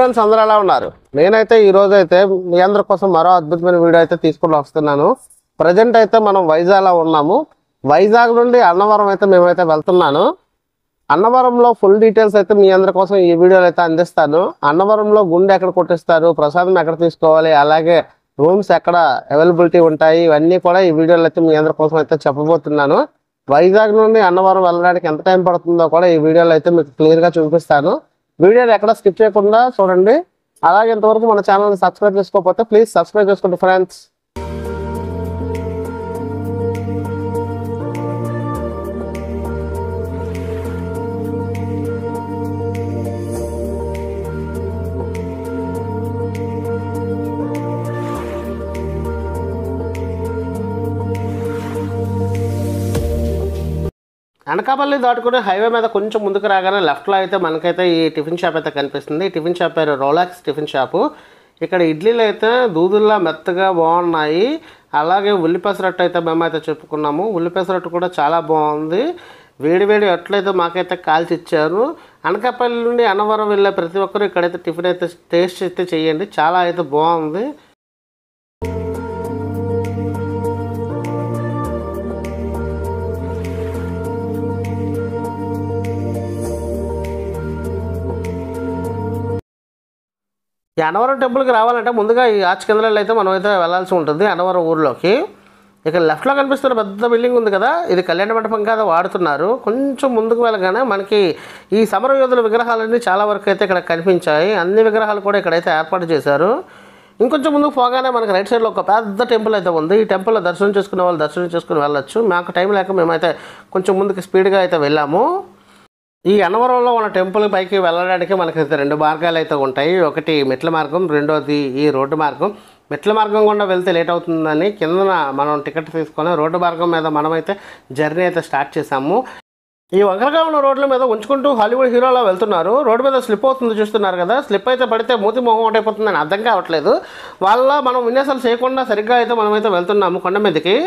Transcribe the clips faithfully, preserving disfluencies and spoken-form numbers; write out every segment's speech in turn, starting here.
Friends, అందరూ ఎలా ఉన్నారు? నేనైతే ఈ రోజు అయితే మీ అందరి కోసం మరో అద్భుతమైన వీడియో అయితే తీసుకొని వస్తున్నాను. ప్రజెంట్ అయితే మనం వైజాగ్లో ఉన్నాము. వైజాగ్ నుండి అన్నవరం అయితే మేమైతే వెళ్తున్నాను. అన్నవరంలో ఫుల్ డీటెయిల్స్ అయితే మీ అందరి కోసం ఈ వీడియోలో అయితే అందిస్తాను. అన్నవరంలో గుండె ఎక్కడ కొట్టిస్తారు, ప్రసాదం ఎక్కడ తీసుకోవాలి, అలాగే రూమ్స్ ఎక్కడ అవైలబిలిటీ ఉంటాయి, ఇవన్నీ కూడా ఈ వీడియోలో అయితే మీ అందరి కోసం అయితే చెప్పబోతున్నాను. వైజాగ్ నుండి అన్నవరం వెళ్ళడానికి ఎంత టైం పడుతుందో కూడా ఈ వీడియోలో అయితే మీకు క్లియర్గా చూపిస్తాను. వీడియోని ఎక్కడ స్కిప్ చేయకుండా చూడండి. అలాగే ఇంతవరకు మన ఛానల్ని సబ్స్క్రైబ్ చేసుకోకపోతే ప్లీజ్ సబ్స్క్రైబ్ చేసుకోండి ఫ్రెండ్స్. అనకాపల్లి దాటుకుని హైవే మీద కొంచెం ముందుకు రాగానే లెఫ్ట్లో అయితే మనకైతే ఈ టిఫిన్ షాప్ అయితే కనిపిస్తుంది. ఈ టిఫిన్ షాప్ పేరు రోలాక్స్ టిఫిన్ షాపు. ఇక్కడ ఇడ్లీలు అయితే దూదుల్లా మెత్తగా బాగున్నాయి. అలాగే ఉల్లిపెసరట్టు అయితే మేమైతే చెప్పుకున్నాము. ఉల్లిపెసరట్టు కూడా చాలా బాగుంది. వేడి వేడి అట్లయితే మాకైతే కాల్చి ఇచ్చారు. అనకాపల్లి నుండి అన్నవరం వెళ్ళే ప్రతి ఒక్కరు ఇక్కడైతే టిఫిన్ అయితే టేస్ట్ అయితే చేయండి, చాలా అయితే బాగుంది. ఈ అన్నవరం టెంపుల్కి రావాలంటే ముందుగా ఈ ఆర్చ్ కిందలో అయితే మనం అయితే వెళ్ళాల్సి ఉంటుంది అన్నవరం ఊర్లోకి. ఇక్కడ లెఫ్ట్లో కనిపిస్తున్న పెద్ద బిల్డింగ్ ఉంది కదా, ఇది కళ్యాణ మండపం కదా వాడుతున్నారు. కొంచెం ముందుకు వెళ్ళగానే మనకి ఈ సమరయోధుల విగ్రహాలన్నీ చాలా వరకు అయితే ఇక్కడ కనిపించాయి. అన్ని విగ్రహాలు కూడా ఇక్కడైతే ఏర్పాటు చేశారు. ఇంకొంచెం ముందుకు పోగానే మనకి రైట్ సైడ్లో ఒక పెద్ద టెంపుల్ అయితే ఉంది. ఈ టెంపుల్లో దర్శనం చేసుకునే వాళ్ళు దర్శనం చేసుకుని వెళ్ళొచ్చు. మాకు టైం లేక మేమైతే కొంచెం ముందుకు స్పీడ్గా అయితే వెళ్ళాము. ఈ అన్నవరంలో ఉన్న టెంపుల్ పైకి వెళ్ళడానికి మనకైతే రెండు మార్గాలు అయితే ఉంటాయి. ఒకటి మెట్ల మార్గం, రెండోది ఈ రోడ్డు మార్గం. మెట్ల మార్గం గుండా వెళ్తే లేట్ అవుతుందని కిందన మనం టికెట్ తీసుకొని రోడ్డు మార్గం మీద మనమైతే జర్నీ అయితే స్టార్ట్ చేసాము. ఈ వంకరగా ఉన్న రోడ్ల మీద ఉంచుకుంటూ హాలీవుడ్ హీరోలో వెళ్తున్నారు. రోడ్డు మీద స్లిప్ అవుతుంది చూస్తున్నారు కదా, స్లిప్ అయితే పడితే మూతి మొహం ఒకటైపోతుందని అర్థం కావట్లేదు. వాళ్ళ మనం విన్యాసాలు చేయకుండా సరిగ్గా అయితే మనమైతే వెళ్తున్నాము కొండ మీదకి.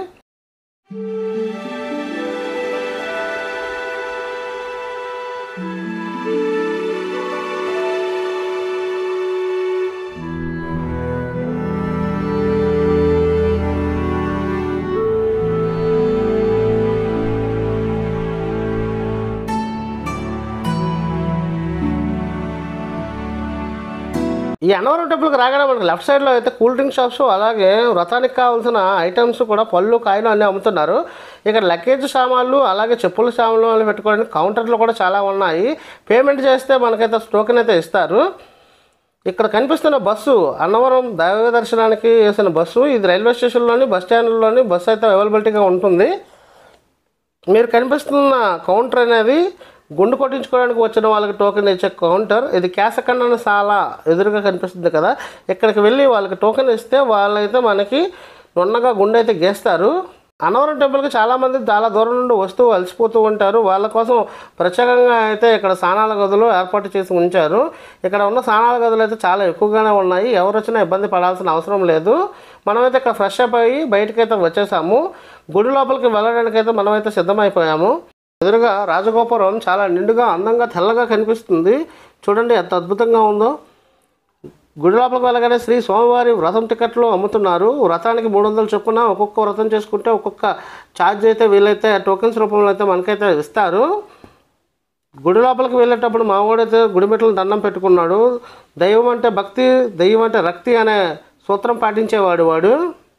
ఈ అన్నవరం టెంపుల్కి రాగానే మనకి లెఫ్ట్ సైడ్లో అయితే కూల్ డ్రింక్ షాప్స్, అలాగే వ్రతానికి కావాల్సిన ఐటమ్స్ కూడా పళ్ళు కాయలు అన్నీ అమ్ముతున్నారు. ఇక్కడ లగేజ్ సామాన్లు, అలాగే చెప్పుల సామాన్లు పెట్టుకోవడానికి కౌంటర్లు కూడా చాలా ఉన్నాయి. పేమెంట్ చేస్తే మనకైతే టోకెన్ అయితే ఇస్తారు. ఇక్కడ కనిపిస్తున్న బస్సు అన్నవరం దైవ దర్శనానికి వేసిన బస్సు. ఇది రైల్వే స్టేషన్లోని బస్ స్టాండ్లోని బస్సు అయితే అవైలబిలిటీగా ఉంటుంది. మీరు కనిపిస్తున్న కౌంటర్ అనేది గుండు కొట్టించుకోవడానికి వచ్చిన వాళ్ళకి టోకెన్ ఇచ్చే కౌంటర్. ఇది కేశఖండనశాల ఎదురుగా కనిపిస్తుంది కదా, ఇక్కడికి వెళ్ళి వాళ్ళకి టోకెన్ ఇస్తే వాళ్ళైతే మనకి నున్నగా గుండె అయితే గేస్తారు. అన్నవరం టెంపుల్కి చాలామంది చాలా దూరం నుండి వస్తూ అలసిపోతూ ఉంటారు. వాళ్ళ కోసం ప్రత్యేకంగా అయితే ఇక్కడ స్నానాల గదులు ఏర్పాటు చేసి ఉంచారు. ఇక్కడ ఉన్న స్నానాల గదులు అయితే చాలా ఎక్కువగానే ఉన్నాయి. ఎవరు వచ్చినా ఇబ్బంది పడాల్సిన అవసరం లేదు. మనమైతే ఇక్కడ ఫ్రెష్ అప్ అయ్యి బయటకైతే వచ్చేసాము. గుడి లోపలికి వెళ్ళడానికైతే మనమైతే సిద్ధమైపోయాము. ఎదురుగా రాజగోపురం చాలా నిండుగా అందంగా తెల్లగా కనిపిస్తుంది. చూడండి ఎంత అద్భుతంగా ఉందో. గుడి లోపలికి వెళ్ళగానే శ్రీ స్వామివారి వ్రతం టికెట్లు అమ్ముతున్నారు. వ్రతానికి మూడు వందలు చొప్పున ఒక్కొక్క వ్రతం చేసుకుంటే ఒక్కొక్క ఛార్జ్ అయితే వీళ్ళైతే టోకెన్స్ రూపంలో అయితే మనకైతే ఇస్తారు. గుడి లోపలికి వెళ్ళేటప్పుడు మా వాడైతే గుడి మెట్లను దండం పెట్టుకున్నాడు. దైవం అంటే భక్తి, దైవం అంటే రక్తి అనే సూత్రం పాటించేవాడు వాడు.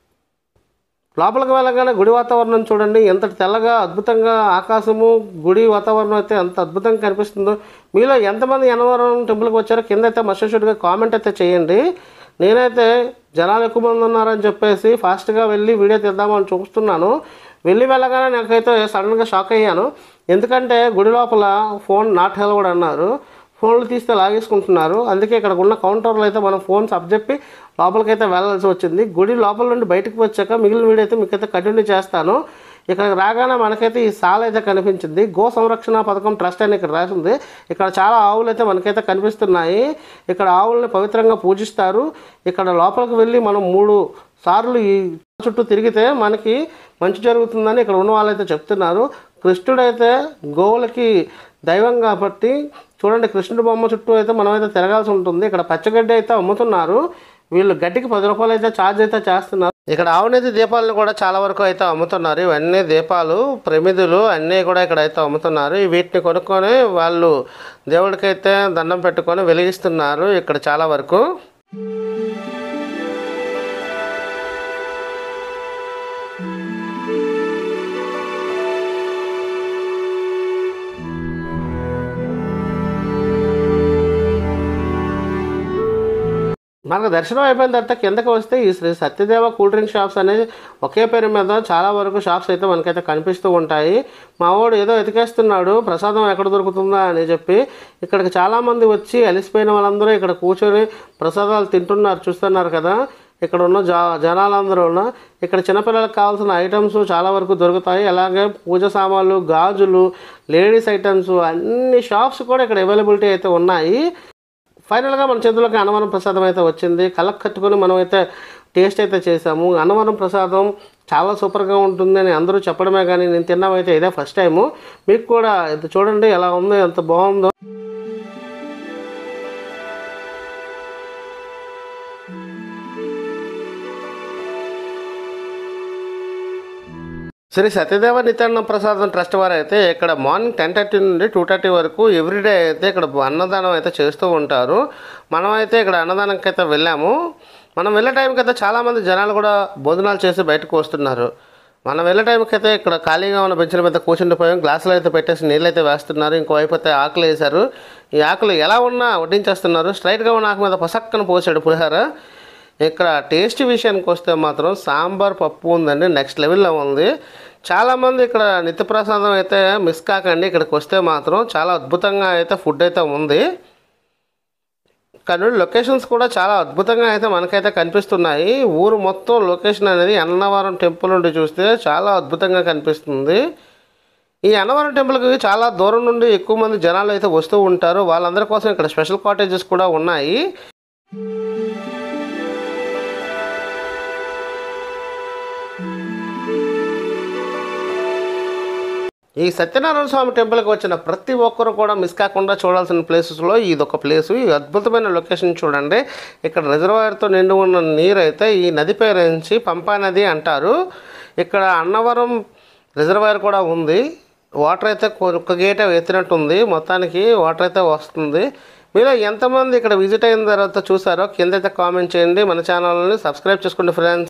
లోపలికి వెళ్ళగానే గుడి వాతావరణం చూడండి ఎంత తెల్లగా అద్భుతంగా, ఆకాశము గుడి వాతావరణం అయితే ఎంత అద్భుతంగా కనిపిస్తుందో. మీలో ఎంతమంది అన్నవరం టెంపుల్కి వచ్చారో కింద అయితే మస్టర్షూట్గా కామెంట్ అయితే చేయండి. నేనైతే జనాలు ఎక్కువ మంది ఉన్నారని చెప్పేసి ఫాస్ట్గా వెళ్ళి వీడియో తీద్దామని చూస్తున్నాను. వెళ్ళి వెళ్ళగానే నాకైతే సడన్గా షాక్ అయ్యాను. ఎందుకంటే గుడి లోపల ఫోన్ నాట్ అలౌడ్ అన్నారు. ఫోన్లు తీస్తే లాగేసుకుంటున్నారు. అందుకే ఇక్కడ ఉన్న కౌంటర్లో అయితే మనం ఫోన్స్ అప్పచెప్పి లోపలికైతే వెళ్ళాల్సి వచ్చింది. గుడి లోపల నుండి బయటకు వచ్చాక మిగిలిన వీడియో అయితే మీకైతే కంటిన్యూ చేస్తాను. ఇక్కడికి రాగానే మనకైతే ఈ సాల్ అయితే కనిపించింది. గో సంరక్షణ పథకం ట్రస్ట్ అని ఇక్కడ రాసింది. ఇక్కడ చాలా ఆవులు అయితే మనకైతే కనిపిస్తున్నాయి. ఇక్కడ ఆవుల్ని పవిత్రంగా పూజిస్తారు. ఇక్కడ లోపలికి వెళ్ళి మనం మూడు సార్లు ఈ చుట్టూ తిరిగితే మనకి మంచి జరుగుతుందని ఇక్కడ ఉన్న వాళ్ళైతే చెప్తున్నారు. కృష్ణుడైతే గోవులకి దైవం కాబట్టి చూడండి కృష్ణుడి బొమ్మ చుట్టూ అయితే మనమైతే తిరగాల్సి ఉంటుంది. ఇక్కడ పచ్చగడ్డి అయితే అమ్ముతున్నారు. వీళ్ళు గడ్డికి పది రూపాయలు అయితే ఛార్జ్ అయితే చేస్తున్నారు. ఇక్కడ ఆవునేతి దీపాలను కూడా చాలా వరకు అయితే అమ్ముతున్నారు. ఇవన్నీ దీపాలు ప్రమిదులు అన్నీ కూడా ఇక్కడ అయితే అమ్ముతున్నారు. వీటిని కొనుక్కొని వాళ్ళు దేవుడికైతే దండం పెట్టుకొని వెలిగిస్తున్నారు ఇక్కడ చాలా వరకు. మనకు దర్శనం అయిపోయిన తర్వాత కిందకి వస్తే ఈ Shri Satyadeva cool drink shops అనేది ఒకే పేరు మీద చాలా వరకు షాప్స్ అయితే మనకైతే కనిపిస్తూ ఉంటాయి. మా వాడు ఏదో ఎతికేస్తున్నాడు ప్రసాదం ఎక్కడ దొరుకుతుందా అని చెప్పి. ఇక్కడికి చాలామంది వచ్చి అలిసిపోయిన వాళ్ళందరూ ఇక్కడ కూర్చొని ప్రసాదాలు తింటున్నారు, చూస్తున్నారు కదా. ఇక్కడ ఉన్న జా జనాలందరూ ఉన్న ఇక్కడ చిన్నపిల్లలకు కావాల్సిన ఐటమ్స్ చాలా వరకు దొరుకుతాయి. అలాగే పూజ సామాన్లు, గాజులు, లేడీస్ ఐటమ్స్ అన్ని షాప్స్ కూడా ఇక్కడ అవైలబిలిటీ అయితే ఉన్నాయి. ఫైనల్గా మన చేతుల్లోకి అన్నవరం ప్రసాదం అయితే వచ్చింది. కళ్ళకు కట్టుకొని మనం అయితే టేస్ట్ అయితే చేసాము. అన్నవరం ప్రసాదం చాలా సూపర్గా ఉంటుందని అందరూ చెప్పడమే కానీ నేను తిన్నామైతే ఇదే ఫస్ట్ టైము. మీకు కూడా ఇది చూడండి ఎలా ఉందో, ఎంత బాగుందో. శ్రీ సత్యదేవ నిత్యాన్న ప్రసాదం ట్రస్ట్ వారు అయితే ఇక్కడ మార్నింగ్ టెన్ థర్టీ నుండి టూ థర్టీ వరకు ఎవ్రీడే అయితే ఇక్కడ అన్నదానం అయితే చేస్తూ ఉంటారు. మనమైతే ఇక్కడ అన్నదానంకి అయితే వెళ్ళాము. మనం వెళ్ళే టైంకి అయితే చాలామంది జనాలు కూడా భోజనాలు చేసి బయటకు వస్తున్నారు. మనం వెళ్ళే టైంకి అయితే ఇక్కడ ఖాళీగా ఉన్న బెంచ్ల మీద కూర్చుండిపోయాం. గ్లాసులు అయితే పెట్టేసి నీళ్ళు అయితే వేస్తున్నారు. ఇంకోవైపు అయితే ఆకులు వేశారు. ఈ ఆకులు ఎలా ఉన్నా వడ్డించేస్తున్నారు. స్ట్రైట్గా ఉన్న ఆకు మీద పసక్కన పోసాడు పులిహార. ఇక్కడ టేస్ట్ విషయానికి వస్తే మాత్రం సాంబార్ పప్పు ఉందండి, నెక్స్ట్ లెవెల్లో ఉంది. చాలామంది ఇక్కడ నిత్యప్రసాదం అయితే మిస్ కాకండి. ఇక్కడికి వస్తే మాత్రం చాలా అద్భుతంగా అయితే ఫుడ్ అయితే ఉంది. కానీ లొకేషన్స్ కూడా చాలా అద్భుతంగా అయితే మనకైతే కనిపిస్తున్నాయి. ఊరు మొత్తం లొకేషన్ అనేది అన్నవరం టెంపుల్ నుండి చూస్తే చాలా అద్భుతంగా కనిపిస్తుంది. ఈ అన్నవరం టెంపుల్కి చాలా దూరం నుండి ఎక్కువ మంది జనాలు అయితే వస్తూ ఉంటారు. వాళ్ళందరి కోసం ఇక్కడ స్పెషల్ కాటేజెస్ కూడా ఉన్నాయి. ఈ సత్యనారాయణ స్వామి టెంపుల్కి వచ్చిన ప్రతి ఒక్కరు కూడా మిస్ కాకుండా చూడాల్సిన ప్లేసెస్లో ఇది ఒక ప్లేసు. ఈ అద్భుతమైన లొకేషన్ చూడండి. ఇక్కడ రిజర్వాయర్తో నిండి ఉన్న నీరు అయితే ఈ నది పేరు నుంచి పంపా నది అంటారు. ఇక్కడ అన్నవరం రిజర్వాయర్ కూడా ఉంది. వాటర్ అయితే ఒక గేట్ ఎత్తినట్టుంది. మొత్తానికి వాటర్ అయితే వస్తుంది. మీరు ఎంతమంది ఇక్కడ విజిట్ అయిన తర్వాత చూసారో కింద అయితే కామెంట్ చేయండి. మన ఛానల్ని సబ్స్క్రైబ్ చేసుకోండి ఫ్రెండ్స్.